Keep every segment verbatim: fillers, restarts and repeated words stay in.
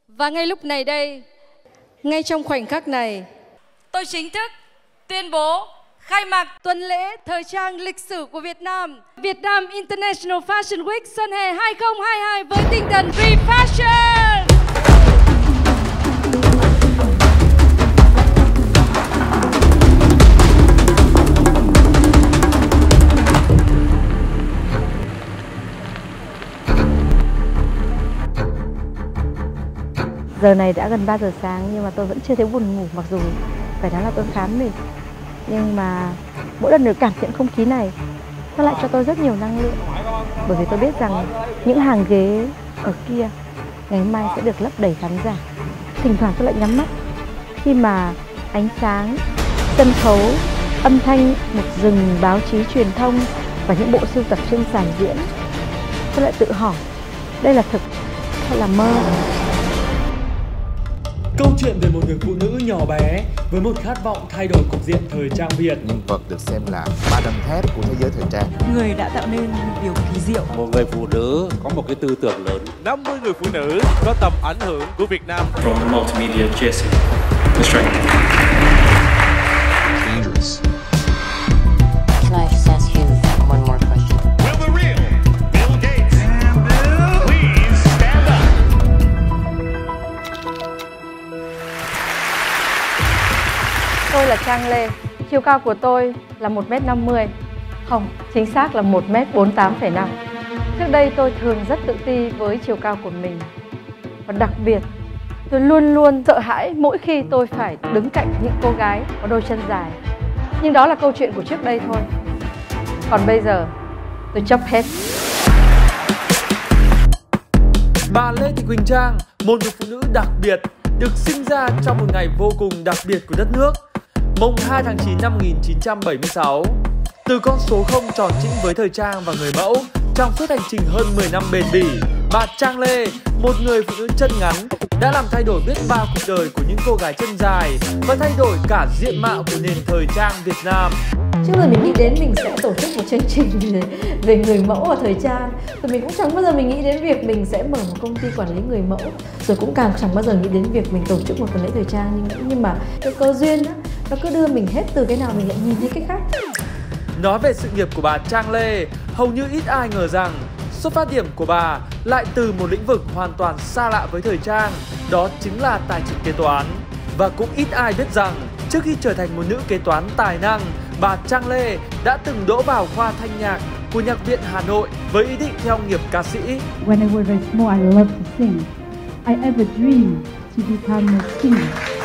Và ngay lúc này đây, ngay trong khoảnh khắc này, tôi chính thức tuyên bố khai mạc tuần lễ thời trang lịch sử của Việt Nam, Việt Nam International Fashion Week Xuân Hè hai không hai hai với tinh thần Refashion. Giờ này đã gần ba giờ sáng nhưng mà tôi vẫn chưa thấy buồn ngủ, mặc dù phải nói là tôi khá mệt. Nhưng mà mỗi lần được cảm nhận không khí này, nó lại cho tôi rất nhiều năng lượng. Bởi vì tôi biết rằng những hàng ghế ở kia ngày mai sẽ được lấp đầy khán giả. Thỉnh thoảng tôi lại nhắm mắt khi mà ánh sáng, sân khấu, âm thanh, một rừng báo chí truyền thông và những bộ sưu tập trên sàn diễn. Tôi lại tự hỏi, đây là thực hay là mơ? Câu chuyện về một người phụ nữ nhỏ bé với một khát vọng thay đổi cục diện thời trang Việt. Nhân vật được xem là ba đâm thép của thế giới thời trang. Người đã tạo nên điều kỳ diệu. Một người phụ nữ có một cái tư tưởng lớn. năm mươi người phụ nữ có tầm ảnh hưởng của Việt Nam. From the multimedia Jessie, Australia. Dangerous. Can I just ask you one more question? Will the real Bill Gates please stand up? Tôi là Trang Lê, chiều cao của tôi là một mét năm mươi. Không, chính xác là một mét bốn mươi tám phẩy năm. Trước đây tôi thường rất tự ti với chiều cao của mình. Và đặc biệt, tôi luôn luôn sợ hãi mỗi khi tôi phải đứng cạnh những cô gái có đôi chân dài. Nhưng đó là câu chuyện của trước đây thôi. Còn bây giờ, tôi chấp hết. Bà Lê Thị Quỳnh Trang, một người phụ nữ đặc biệt, được sinh ra trong một ngày vô cùng đặc biệt của đất nước, mùng hai tháng chín năm một nghìn chín trăm bảy mươi sáu. Từ con số không tròn chỉnh với thời trang và người mẫu, trong suốt hành trình hơn mười năm bền bỉ, bà Trang Lê, một người phụ nữ chân ngắn, đã làm thay đổi biết bao cuộc đời của những cô gái chân dài và thay đổi cả diện mạo của nền thời trang Việt Nam. Trước giờ mình nghĩ đến mình sẽ tổ chức một chương trình về, về người mẫu và thời trang, rồi mình cũng chẳng bao giờ mình nghĩ đến việc mình sẽ mở một công ty quản lý người mẫu, rồi cũng càng chẳng bao giờ nghĩ đến việc mình tổ chức một tuần lễ thời trang. Nhưng, nhưng mà cái cơ duyên đó, nó cứ đưa mình hết từ cái nào mình lại nhìn thấy cái khác. Nói về sự nghiệp của bà Trang Lê, hầu như ít ai ngờ rằng xuất phát điểm của bà lại từ một lĩnh vực hoàn toàn xa lạ với thời trang, đó chính là tài chính kế toán. Và cũng ít ai biết rằng trước khi trở thành một nữ kế toán tài năng, bà Trang Lê đã từng đỗ vào khoa thanh nhạc của Nhạc viện Hà Nội với ý định theo nghiệp ca sĩ. When I was very small, I loved to sing. I ever dreamed to become a singer.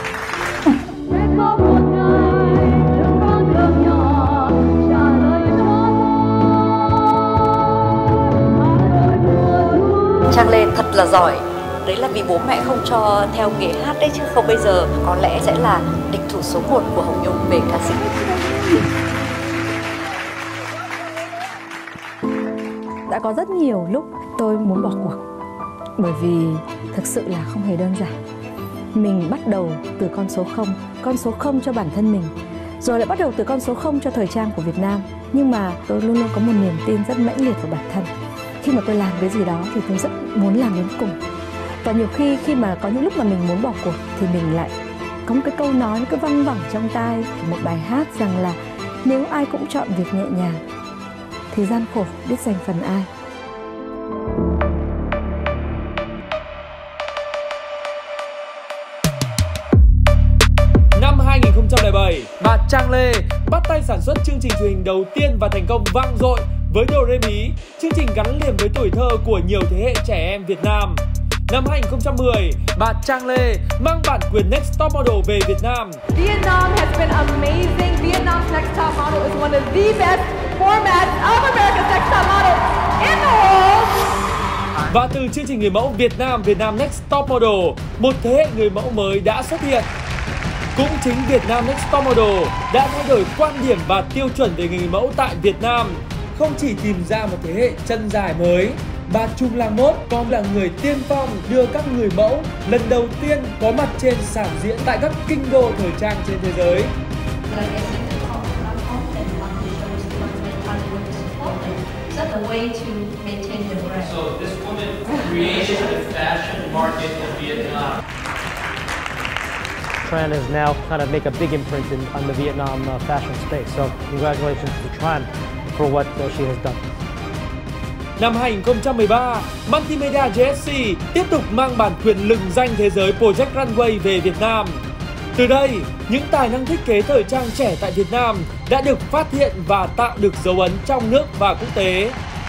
Trang Lê thật là giỏi. Đấy là vì bố mẹ không cho theo nghề hát đấy, chứ không bây giờ có lẽ sẽ là địch thủ số một của Hồng Nhung về ca sĩ. Đã có rất nhiều lúc tôi muốn bỏ cuộc, bởi vì thực sự là không hề đơn giản. Mình bắt đầu từ con số không, con số không cho bản thân mình, rồi lại bắt đầu từ con số không cho thời trang của Việt Nam. Nhưng mà tôi luôn luôn có một niềm tin rất mãnh liệt vào bản thân. Khi mà tôi làm cái gì đó thì tôi rất muốn làm đến cùng. Và nhiều khi khi mà có những lúc mà mình muốn bỏ cuộc thì mình lại có một cái câu nói nó cứ văng vẳng trong tai, một bài hát rằng là nếu ai cũng chọn việc nhẹ nhàng thì gian khổ biết dành phần ai. Năm hai nghìn không trăm lẻ bảy, bà Trang Lê bắt tay sản xuất chương trình truyền hình đầu tiên và thành công vang dội với Do Re Mi, chương trình gắn liền với tuổi thơ của nhiều thế hệ trẻ em Việt Nam. Năm hai nghìn không trăm mười, bà Trang Lê mang bản quyền Next Top Model về Việt Nam. Vietnam has been amazing. Vietnam's Next Top Model is one of the best formats of America's Next Top Model in the world. Và từ chương trình người mẫu Việt Nam, Việt Nam Next Top Model, một thế hệ người mẫu mới đã xuất hiện. Cũng chính Việt Nam Next Top Model đã thay đổi quan điểm và tiêu chuẩn về người mẫu tại Việt Nam. Không chỉ tìm ra một thế hệ chân dài mới, bà Trung Lang Mốt còn là người tiên phong đưa các người mẫu lần đầu tiên có mặt trên sàn diễn tại các kinh đô thời trang trên thế giới. Is that the way to maintain the brand? So this woman creation of the fashion market in Vietnam. Tran has now kind of make a big imprint in, on the Vietnam uh, fashion space. So congratulations to Tran for what uh, she has done. Năm hai không một ba, Multimedia giê ét xê tiếp tục mang bản quyền lừng danh thế giới Project Runway về Việt Nam. Từ đây, những tài năng thiết kế thời trang trẻ tại Việt Nam đã được phát hiện và tạo được dấu ấn trong nước và quốc tế.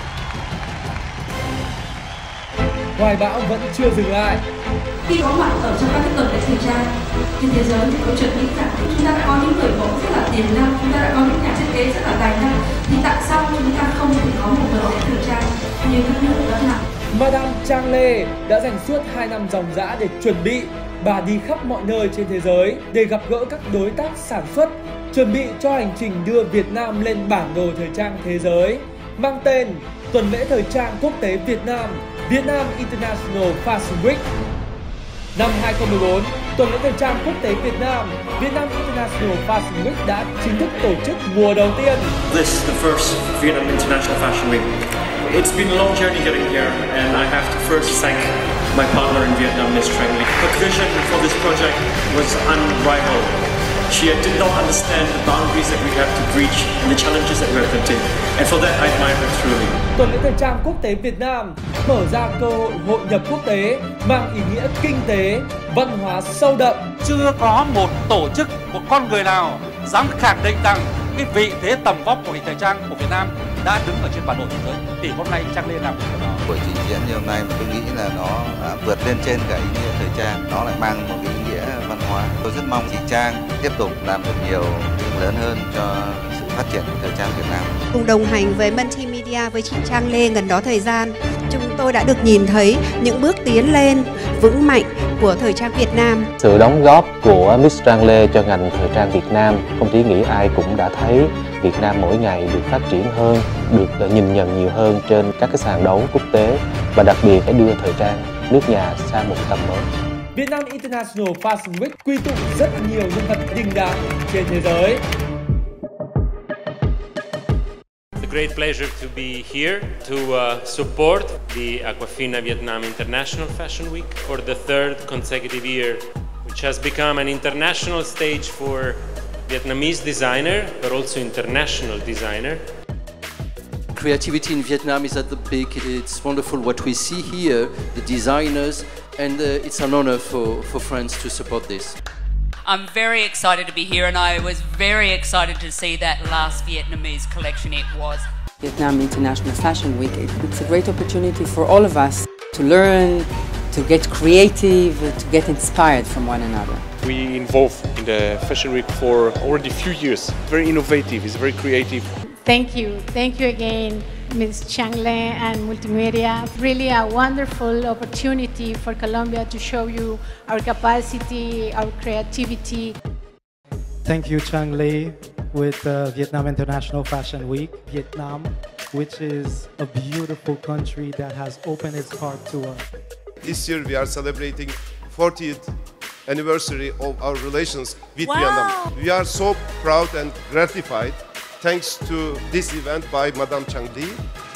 Hoài bão vẫn chưa dừng lại. Khi có mặt ở trong các tuần lễ thời trang trên thế giới thì câu chuyện nghĩ rằng chúng ta đã có những người mẫu rất là tiềm năng, chúng ta đã có những nhà thiết kế rất là tài năng, thì tại sao chúng ta không thể có một tuần lễ thời trang như các nước đã làm? Madame Trang Lê đã dành suốt hai năm ròng rã để chuẩn bị. Bà đi khắp mọi nơi trên thế giới để gặp gỡ các đối tác sản xuất, chuẩn bị cho hành trình đưa Việt Nam lên bản đồ thời trang thế giới, mang tên Tuần lễ thời trang quốc tế Việt Nam, Vietnam International Fashion Week. Năm hai không một bốn, Tuần lễ thời trang quốc tế Việt Nam, Vietnam International Fashion Week đã chính thức tổ chức mùa đầu tiên. This is the first Vietnam International Fashion Week. It's been a long journey getting here, and I have to first thank my partner in Vietnam, Miss Trang Lê. Her vision for this project was unrivaled. She did not understand the boundaries that we have to breach and the challenges that we have to take. And for that, I admire her truly. Tuần lễ thời trang quốc tế Việt Nam mở ra cơ hội hội nhập quốc tế, mang ý nghĩa kinh tế, văn hóa sâu đậm. Chưa có một tổ chức, một con người nào dám khẳng định rằng cái vị thế tầm vóc của ngành thời trang của Việt Nam đã đứng ở trên bản đồ thế giới. Thì hôm nay Trang Lê làm điều đó. Buổi trình diễn như hôm nay tôi nghĩ là nó đã vượt lên trên cả ý nghĩa thời trang, nó lại mang một cái ý nghĩa văn hóa. Tôi rất mong chị Trang tiếp tục làm được nhiều việc lớn hơn cho sự phát triển của thời trang Việt Nam. Cùng đồng hành với Multimedia với chị Trang Lê gần đó thời gian, chúng tôi đã được nhìn thấy những bước tiến lên vững mạnh của thời trang Việt Nam. Sự đóng góp của Miss Trang Lê cho ngành thời trang Việt Nam, không chỉ nghĩ ai cũng đã thấy Việt Nam mỗi ngày được phát triển hơn, được nhìn nhận nhiều hơn trên các cái sàn đấu quốc tế và đặc biệt phải đưa thời trang nước nhà sang một tầm mới. Vietnam International Fashion Week quy tụ rất nhiều nhân vật đình đám trên thế giới. It's a great pleasure to be here to uh, support the Aquafina Vietnam International Fashion Week for the third consecutive year, which has become an international stage for Vietnamese designer, but also international designer. Creativity in Vietnam is at the peak. It's wonderful what we see here, the designers, and uh, it's an honor for, for France to support this. I'm very excited to be here, and I was very excited to see that last Vietnamese collection it was. Vietnam International Fashion Week, it's a great opportunity for all of us to learn, to get creative, to get inspired from one another. We involved in the Fashion Week for already a few years. Very innovative, it's very creative. Thank you. Thank you again, Miz Trang Lê and Multimedia. Really a wonderful opportunity for Colombia to show you our capacity, our creativity. Thank you, Trang Lê, with uh, Vietnam International Fashion Week. Vietnam, which is a beautiful country that has opened its heart to us. This year we are celebrating fortieth anniversary of our relations with Wow. Vietnam. We are so proud and gratified thanks to this event by Madame Trang Lê.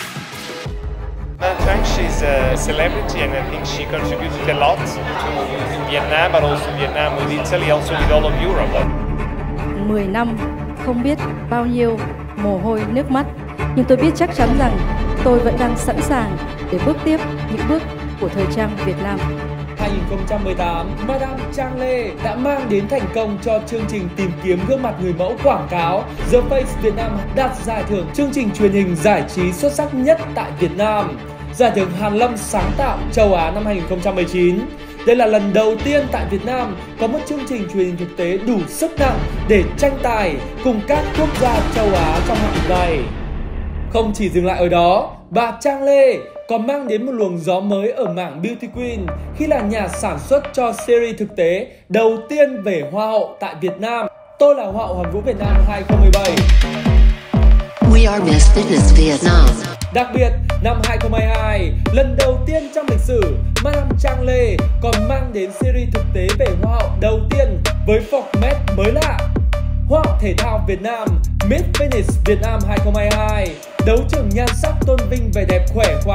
Madame Trang, she's a celebrity, and I think she contributed a lot to Vietnam, but also Vietnam with Italy, also with all of Europe. mười năm, không biết bao nhiêu mồ hôi nước mắt, nhưng tôi biết chắc chắn rằng tôi vẫn đang sẵn sàng để bước tiếp những bước của thời trang Việt Nam. hai không một tám, Madame Trang Lê đã mang đến thành công cho chương trình tìm kiếm gương mặt người mẫu quảng cáo The Face Việt Nam đạt giải thưởng chương trình truyền hình giải trí xuất sắc nhất tại Việt Nam, giải thưởng Hàn Lâm sáng tạo châu Á năm hai không một chín. Đây là lần đầu tiên tại Việt Nam có một chương trình truyền hình thực tế đủ sức nặng để tranh tài cùng các quốc gia châu Á trong hạng này. Không chỉ dừng lại ở đó, bà Trang Lê còn mang đến một luồng gió mới ở mảng Beauty Queen khi là nhà sản xuất cho series thực tế đầu tiên về Hoa hậu tại Việt Nam. Tôi là Hoa hậu Hoàn Vũ Việt Nam hai không một bảy. We are Miss Fitness Vietnam. Đặc biệt, năm hai không hai hai, lần đầu tiên trong lịch sử, Madame Trang Lê còn mang đến series thực tế về Hoa hậu đầu tiên với format mới lạ. Hoa hậu thể thao Việt Nam, Miss Fitness Việt Nam hai không hai hai, đấu trường nhan sắc tôn vinh vẻ đẹp khỏe khoắn,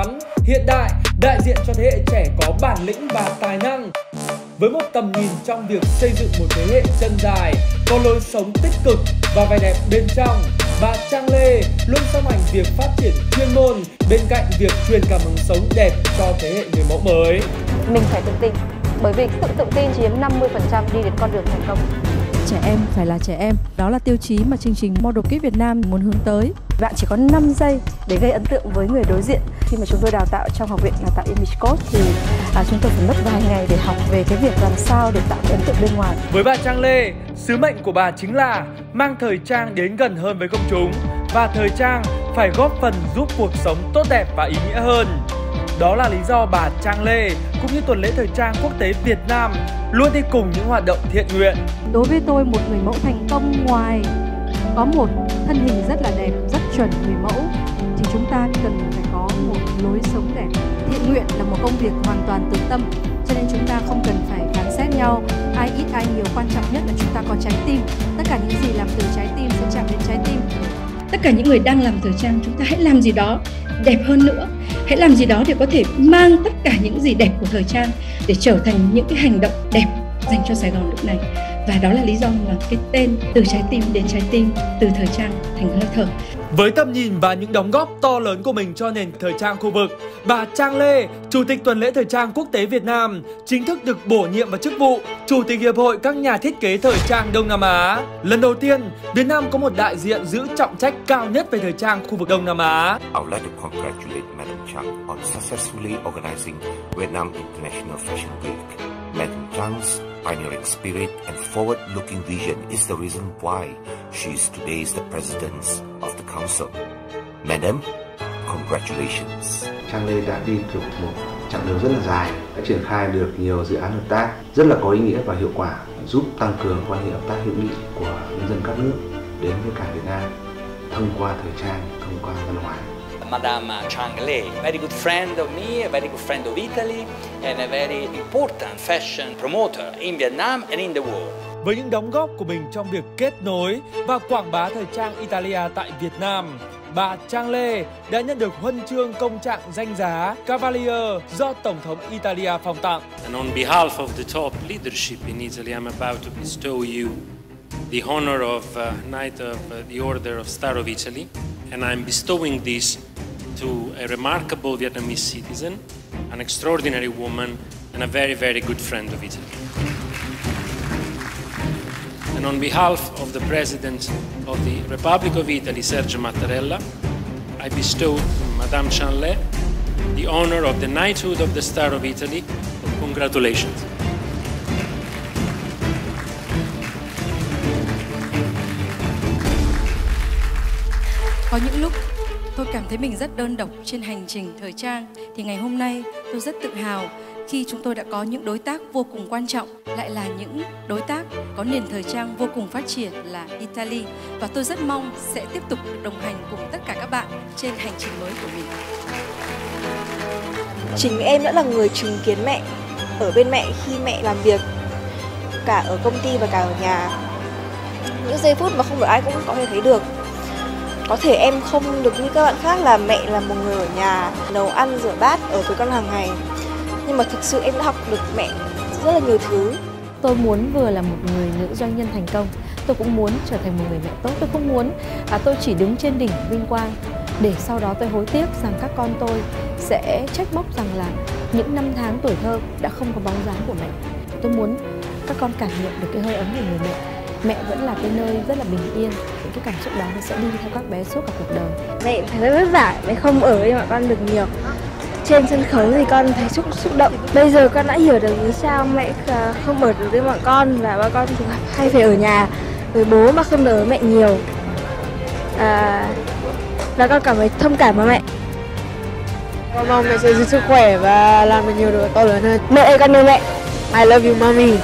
hiện đại, đại diện cho thế hệ trẻ có bản lĩnh và tài năng. Với một tầm nhìn trong việc xây dựng một thế hệ chân dài, có lối sống tích cực và vẻ đẹp bên trong, bà Trang Lê luôn song hành việc phát triển chuyên môn bên cạnh việc truyền cảm hứng sống đẹp cho thế hệ người mẫu mới. Mình phải tự tin, bởi vì sự tự tin chiếm năm mươi phần trăm đi đến con đường thành công. Trẻ em phải là trẻ em, đó là tiêu chí mà chương trình Model Kids Việt Nam muốn hướng tới. Bạn chỉ có năm giây để gây ấn tượng với người đối diện. Khi mà chúng tôi đào tạo trong học viện đào tạo Image Coach thì à, chúng tôi phải mất vài ngày để học về cái việc làm sao để tạo ấn tượng bên ngoài. Với bà Trang Lê, sứ mệnh của bà chính là mang thời trang đến gần hơn với công chúng và thời trang phải góp phần giúp cuộc sống tốt đẹp và ý nghĩa hơn. Đó là lý do bà Trang Lê cũng như tuần lễ thời trang quốc tế Việt Nam luôn đi cùng những hoạt động thiện nguyện. Đối với tôi, một người mẫu thành công ngoài có một thân hình rất là đẹp, rất chuẩn người mẫu, thì chúng ta cần phải có một lối sống đẹp. Thiện nguyện là một công việc hoàn toàn từ tâm, cho nên chúng ta không cần phải phán xét nhau ai ít ai nhiều, quan trọng nhất là chúng ta có trái tim. Tất cả những gì làm từ trái tim sẽ chạm đến trái tim. Tất cả những người đang làm thời trang, chúng ta hãy làm gì đó đẹp hơn nữa. Hãy làm gì đó để có thể mang tất cả những gì đẹp của thời trang để trở thành những cái hành động đẹp dành cho Sài Gòn lúc này. Và đó là lý do mà cái tên từ trái tim đến trái tim, từ thời trang thành hơi thở. Với tầm nhìn và những đóng góp to lớn của mình cho nền thời trang khu vực, bà Trang Lê, Chủ tịch tuần lễ thời trang quốc tế Việt Nam, chính thức được bổ nhiệm vào chức vụ Chủ tịch Hiệp hội các nhà thiết kế thời trang Đông Nam Á. Lần đầu tiên, Việt Nam có một đại diện giữ trọng trách cao nhất về thời trang khu vực Đông Nam Á. I would like to congratulate Madam Chang on successfully organizing Vietnam International Fashion Week. Madam Chang's pioneering spirit and forward-looking vision is the reason why she is today the president of the council. Madam, congratulations. Trang Lê đã đi được một chặng đường rất là dài, đã triển khai được nhiều dự án hợp tác rất là có ý nghĩa và hiệu quả, giúp tăng cường quan hệ hợp tác hữu nghị của nhân dân các nước đến với cả Việt Nam thông qua thời trang, thông qua văn hóa. Madame Trang Lê, very good friend of me, a very good friend of Italy, and a very important fashion promoter in Vietnam and in the world. Với những đóng góp của mình trong việc kết nối và quảng bá thời trang Italia tại Việt Nam, bà Trang Lê đã nhận được huân chương công trạng danh giá Cavalier do Tổng thống Italia phong tặng. And on behalf of the top leadership in Italy, I'm about to bestow you the honor of uh, Knight of uh, the Order of Star of Italy, and I'm bestowing this to a remarkable Vietnamese citizen, an extraordinary woman, and a very, very good friend of Italy. And on behalf of the President of the Republic of Italy, Sergio Mattarella, I bestow to Madame Trang Lê the honor of the Knighthood of the Star of Italy. Congratulations. Có những lúc tôi cảm thấy mình rất đơn độc trên hành trình thời trang, thì ngày hôm nay tôi rất tự hào khi chúng tôi đã có những đối tác vô cùng quan trọng, lại là những đối tác có nền thời trang vô cùng phát triển là Italy, và tôi rất mong sẽ tiếp tục được đồng hành cùng tất cả các bạn trên hành trình mới của mình. Chính em đã là người chứng kiến mẹ ở bên mẹ khi mẹ làm việc, cả ở công ty và cả ở nhà. Những giây phút mà không được ai cũng có thể thấy được. Có thể em không được như các bạn khác là mẹ là một người ở nhà nấu ăn rửa bát ở với con hàng ngày, nhưng mà thực sự em đã học được mẹ rất là nhiều thứ. Tôi muốn vừa là một người nữ doanh nhân thành công, tôi cũng muốn trở thành một người mẹ tốt. Tôi không muốn à, tôi chỉ đứng trên đỉnh vinh quang để sau đó tôi hối tiếc rằng các con tôi sẽ trách móc rằng là những năm tháng tuổi thơ đã không có bóng dáng của mẹ. Tôi muốn các con cảm nhận được cái hơi ấm của người mẹ. Mẹ vẫn là cái nơi rất là bình yên, những cái cảm xúc đó nó sẽ đi theo các bé suốt cả cuộc đời. Mẹ thấy rất vất vả, mẹ không ở với bọn con được nhiều. Trên sân khấu thì con thấy xúc xúc động. Bây giờ con đã hiểu được vì sao mẹ không ở được với bọn con và bọn con thì hay phải ở nhà với bố mà không được với mẹ nhiều. À, và con cảm thấy thông cảm với mẹ. Con mong mẹ sẽ giữ sức khỏe và làm được nhiều điều to lớn hơn. Mẹ ơi, con yêu mẹ. I love you, mommy.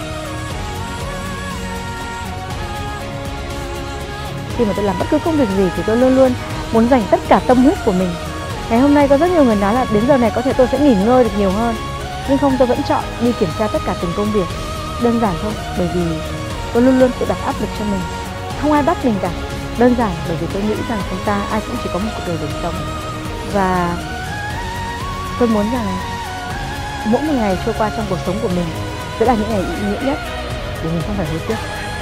Khi mà tôi làm bất cứ công việc gì thì tôi luôn luôn muốn dành tất cả tâm huyết của mình. Ngày hôm nay có rất nhiều người nói là đến giờ này có thể tôi sẽ nghỉ ngơi được nhiều hơn, nhưng không, tôi vẫn chọn đi kiểm tra tất cả từng công việc. Đơn giản thôi, bởi vì tôi luôn luôn tự đặt áp lực cho mình. Không ai bắt mình cả. Đơn giản bởi vì tôi nghĩ rằng chúng ta ai cũng chỉ có một cuộc đời để sống. Và Tôi muốn rằng mỗi một ngày trôi qua trong cuộc sống của mình sẽ là những ngày ý nghĩa nhất để mình không phải hối tiếc.